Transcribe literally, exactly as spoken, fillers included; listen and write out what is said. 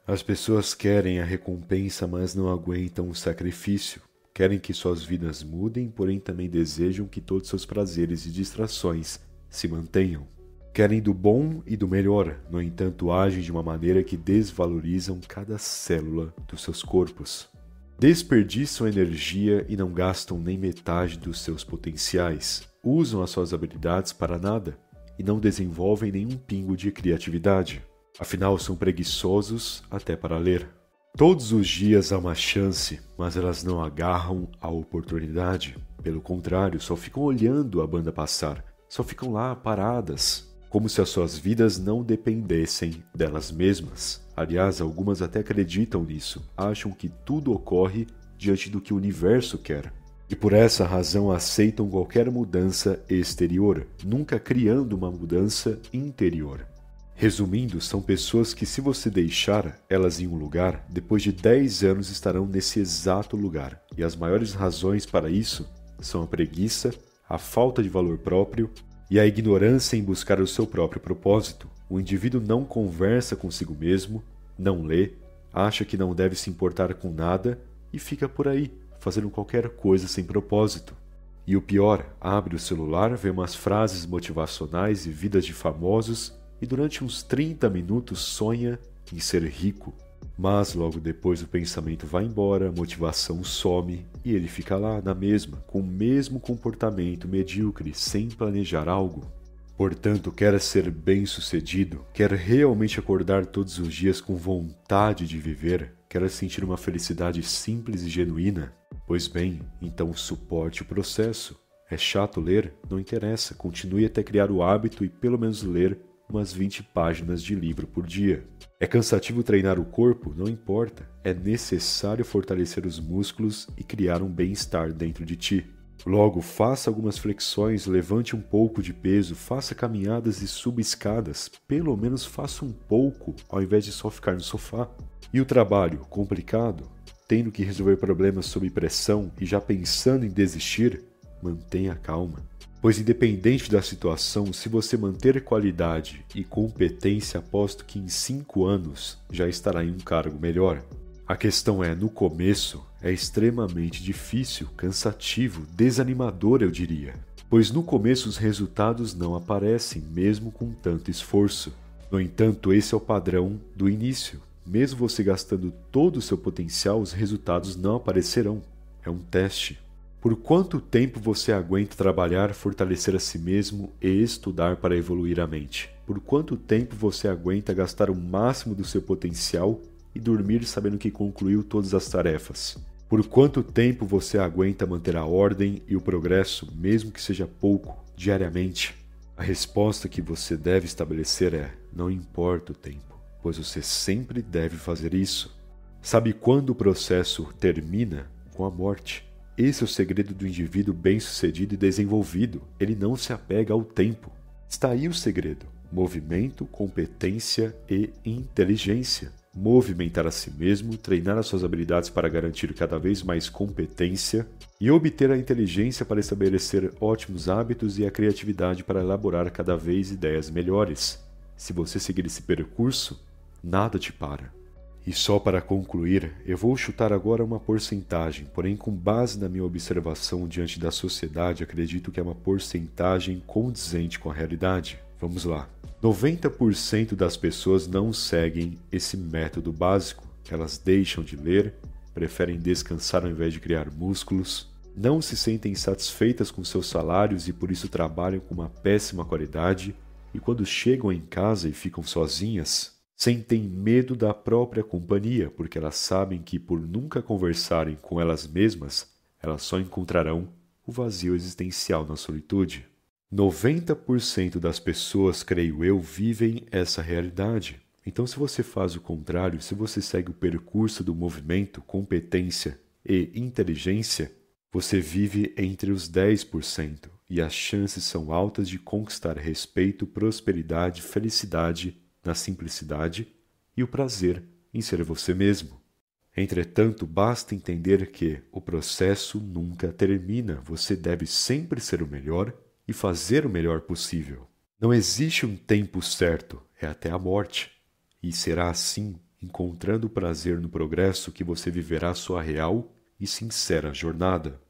As pessoas querem a recompensa, mas não aguentam o sacrifício. Querem que suas vidas mudem, porém também desejam que todos seus prazeres e distrações se mantenham. Querem do bom e do melhor, no entanto agem de uma maneira que desvalorizam cada célula dos seus corpos. Desperdiçam energia e não gastam nem metade dos seus potenciais. Usam as suas habilidades para nada e não desenvolvem nenhum pingo de criatividade. Afinal, são preguiçosos até para ler. Todos os dias há uma chance, mas elas não agarram a oportunidade. Pelo contrário, só ficam olhando a banda passar, só ficam lá paradas, como se as suas vidas não dependessem delas mesmas. Aliás, algumas até acreditam nisso, acham que tudo ocorre diante do que o universo quer. E por essa razão aceitam qualquer mudança exterior, nunca criando uma mudança interior. Resumindo, são pessoas que, se você deixar elas em um lugar, depois de dez anos estarão nesse exato lugar. E as maiores razões para isso são a preguiça, a falta de valor próprio e a ignorância em buscar o seu próprio propósito. O indivíduo não conversa consigo mesmo, não lê, acha que não deve se importar com nada e fica por aí, fazendo qualquer coisa sem propósito. E o pior, abre o celular, vê umas frases motivacionais e vidas de famosos e durante uns trinta minutos sonha em ser rico. Mas logo depois o pensamento vai embora, a motivação some e ele fica lá na mesma, com o mesmo comportamento medíocre, sem planejar algo. Portanto, quer ser bem-sucedido, quer realmente acordar todos os dias com vontade de viver, quer sentir uma felicidade simples e genuína? Pois bem, então suporte o processo. É chato ler? Não interessa, continue até criar o hábito e pelo menos ler umas vinte páginas de livro por dia. É cansativo treinar o corpo? Não importa. É necessário fortalecer os músculos e criar um bem-estar dentro de ti. Logo, faça algumas flexões, levante um pouco de peso, faça caminhadas e suba escadas. Pelo menos faça um pouco, ao invés de só ficar no sofá. E o trabalho? Complicado? Tendo que resolver problemas sob pressão e já pensando em desistir? Mantenha calma. Pois independente da situação, se você manter qualidade e competência, aposto que em cinco anos já estará em um cargo melhor. A questão é, no começo, é extremamente difícil, cansativo, desanimador, eu diria. Pois no começo os resultados não aparecem, mesmo com tanto esforço. No entanto, esse é o padrão do início. Mesmo você gastando todo o seu potencial, os resultados não aparecerão. É um teste. Por quanto tempo você aguenta trabalhar, fortalecer a si mesmo e estudar para evoluir a mente? Por quanto tempo você aguenta gastar o máximo do seu potencial e dormir sabendo que concluiu todas as tarefas? Por quanto tempo você aguenta manter a ordem e o progresso, mesmo que seja pouco, diariamente? A resposta que você deve estabelecer é: não importa o tempo, pois você sempre deve fazer isso. Sabe quando o processo termina? Com a morte. Esse é o segredo do indivíduo bem-sucedido e desenvolvido. Ele não se apega ao tempo. Está aí o segredo: movimento, competência e inteligência. Movimentar a si mesmo, treinar as suas habilidades para garantir cada vez mais competência e obter a inteligência para estabelecer ótimos hábitos e a criatividade para elaborar cada vez ideias melhores. Se você seguir esse percurso, nada te para. E só para concluir, eu vou chutar agora uma porcentagem, porém com base na minha observação diante da sociedade, acredito que é uma porcentagem condizente com a realidade. Vamos lá. noventa por cento das pessoas não seguem esse método básico. Elas deixam de ler, preferem descansar ao invés de criar músculos, não se sentem satisfeitas com seus salários e por isso trabalham com uma péssima qualidade, e quando chegam em casa e ficam sozinhas, sentem medo da própria companhia, porque elas sabem que por nunca conversarem com elas mesmas, elas só encontrarão o vazio existencial na solitude. noventa por cento das pessoas, creio eu, vivem essa realidade. Então, se você faz o contrário, se você segue o percurso do movimento, competência e inteligência, você vive entre os dez por cento e as chances são altas de conquistar respeito, prosperidade, felicidade na simplicidade e o prazer em ser você mesmo. Entretanto, basta entender que o processo nunca termina. Você deve sempre ser o melhor e fazer o melhor possível. Não existe um tempo certo, é até a morte. E será assim encontrando prazer no progresso que você viverá sua real e sincera jornada.